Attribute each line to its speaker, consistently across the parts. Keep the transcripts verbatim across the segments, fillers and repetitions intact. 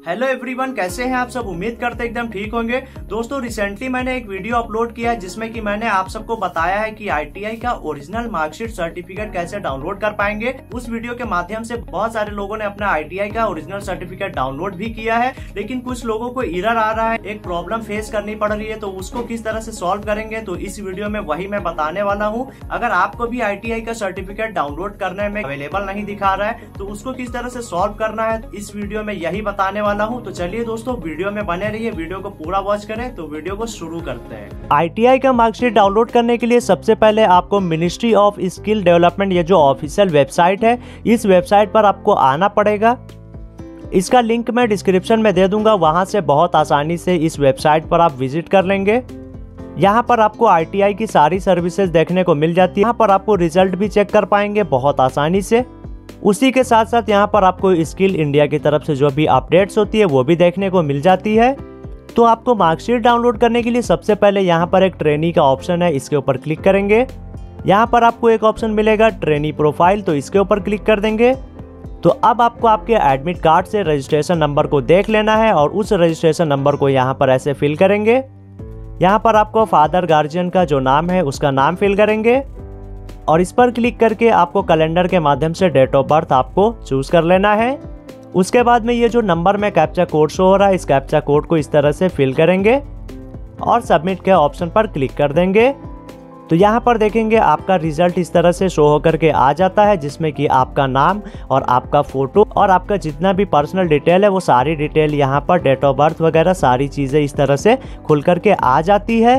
Speaker 1: Hello everyone, कैसे हैं आप सब। उम्मीद करते एकदम ठीक होंगे। दोस्तों, रिसेंटली मैंने एक वीडियो अपलोड किया है जिसमें कि मैंने आप सबको बताया है कि आईटीआई का ओरिजिनल मार्कशीट सर्टिफिकेट कैसे डाउनलोड कर पाएंगे। उस वीडियो के माध्यम से बहुत सारे लोगों ने अपना आईटीआई का ओरिजिनल सर्टिफिकेट डाउनलोड भी किया है, लेकिन कुछ लोगों को एरर आ रहा है, एक प्रॉब्लम फेस करनी पड़ रही है। तो उसको किस तरह से सॉल्व करेंगे, तो इस वीडियो में वही मैं बताने वाला हूँ। अगर आपको भी आईटीआई का सर्टिफिकेट डाउनलोड करने में अवेलेबल नहीं दिखा रहा है तो उसको किस तरह से सॉल्व करना है, इस वीडियो में यही बताने वाला हूँ। तो चलिए दोस्तों, वीडियो में बने रहिए, वीडियो को पूरा वॉच करें। तो वीडियो को शुरू करते हैं।
Speaker 2: आईटीआई का मार्कशीट डाउनलोड करने के लिए सबसे पहले आपको मिनिस्ट्री ऑफ स्किल डेवलपमेंट, ये जो ऑफिशियल वेबसाइट है, इस वेबसाइट पर आपको आना पड़ेगा। इसका लिंक मैं डिस्क्रिप्शन में दे दूंगा, वहां से बहुत आसानी से इस वेबसाइट पर आप विजिट कर लेंगे। यहाँ पर आपको आईटीआई की सारी सर्विसेज देखने को मिल जाती है। यहाँ पर आपको रिजल्ट भी चेक कर पाएंगे बहुत आसानी से। उसी के साथ साथ यहाँ पर आपको स्किल इंडिया की तरफ से जो भी अपडेट्स होती है वो भी देखने को मिल जाती है। तो आपको मार्कशीट डाउनलोड करने के लिए सबसे पहले यहाँ पर एक ट्रेनी का ऑप्शन है, इसके ऊपर क्लिक करेंगे। यहाँ पर आपको एक ऑप्शन मिलेगा ट्रेनी प्रोफाइल, तो इसके ऊपर क्लिक कर देंगे। तो अब आपको आपके एडमिट कार्ड से रजिस्ट्रेशन नंबर को देख लेना है और उस रजिस्ट्रेशन नंबर को यहाँ पर ऐसे फिल करेंगे। यहाँ पर आपको फादर गार्जियन का जो नाम है उसका नाम फिल करेंगे और इस पर क्लिक करके आपको कैलेंडर के माध्यम से डेट ऑफ बर्थ आपको चूज कर लेना है। उसके बाद में ये जो नंबर में कैप्चा कोड शो हो रहा है, इस कैप्चा कोड को इस तरह से फिल करेंगे और सबमिट के ऑप्शन पर क्लिक कर देंगे। तो यहाँ पर देखेंगे आपका रिजल्ट इस तरह से शो होकर के आ जाता है, जिसमें कि आपका नाम और आपका फोटो और आपका जितना भी पर्सनल डिटेल है वो सारी डिटेल यहाँ पर, डेट ऑफ बर्थ वगैरह सारी चीज़ें इस तरह से खुल करके आ जाती है।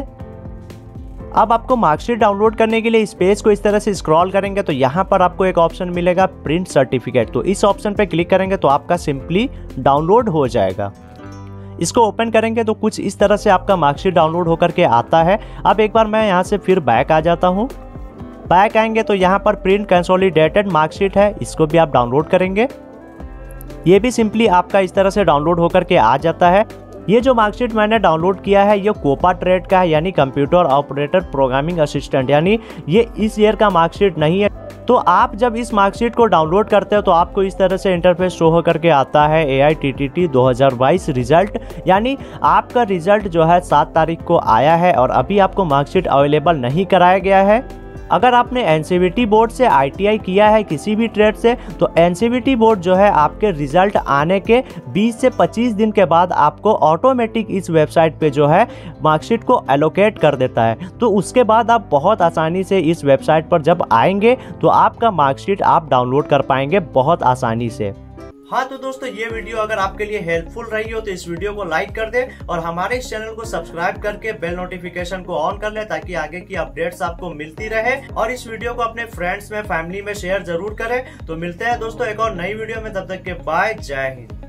Speaker 2: अब आपको मार्कशीट डाउनलोड करने के लिए इस पेज को इस तरह से स्क्रॉल करेंगे तो यहाँ पर आपको एक ऑप्शन मिलेगा प्रिंट सर्टिफिकेट। तो इस ऑप्शन पे क्लिक करेंगे तो आपका सिंपली डाउनलोड हो जाएगा। इसको ओपन करेंगे तो कुछ इस तरह से आपका मार्कशीट डाउनलोड होकर के आता है। अब एक बार मैं यहाँ से फिर बैक आ जाता हूँ। बैक आएंगे तो यहाँ पर प्रिंट कंसोलिडेटेड मार्कशीट है, इसको भी आप डाउनलोड करेंगे। ये भी सिंपली आपका इस तरह से डाउनलोड होकर के आ जाता है। ये जो मार्कशीट मैंने डाउनलोड किया है ये कोपा ट्रेड का है, यानी कंप्यूटर ऑपरेटर प्रोग्रामिंग असिस्टेंट, यानी ये इस ईयर का मार्कशीट नहीं है। तो आप जब इस मार्कशीट को डाउनलोड करते हो तो आपको इस तरह से इंटरफेस शो होकर के आता है A I T T T दो हज़ार बाईस रिजल्ट, यानी आपका रिजल्ट जो है सात तारीख को आया है और अभी आपको मार्कशीट अवेलेबल नहीं कराया गया है। अगर आपने एनसीवीटी बोर्ड से आईटीआई किया है किसी भी ट्रेड से, तो एनसीवीटी बोर्ड जो है आपके रिजल्ट आने के बीस से पच्चीस दिन के बाद आपको ऑटोमेटिक इस वेबसाइट पे जो है मार्कशीट को एलोकेट कर देता है। तो उसके बाद आप बहुत आसानी से इस वेबसाइट पर जब आएंगे तो आपका मार्कशीट आप डाउनलोड कर पाएंगे बहुत आसानी से।
Speaker 1: हाँ तो दोस्तों, ये वीडियो अगर आपके लिए हेल्पफुल रही हो तो इस वीडियो को लाइक कर दे और हमारे इस चैनल को सब्सक्राइब करके बेल नोटिफिकेशन को ऑन कर ले, ताकि आगे की अपडेट्स आपको मिलती रहे। और इस वीडियो को अपने फ्रेंड्स में, फैमिली में शेयर जरूर करें। तो मिलते हैं दोस्तों एक और नई वीडियो में, तब तक के बाय, जय हिंद।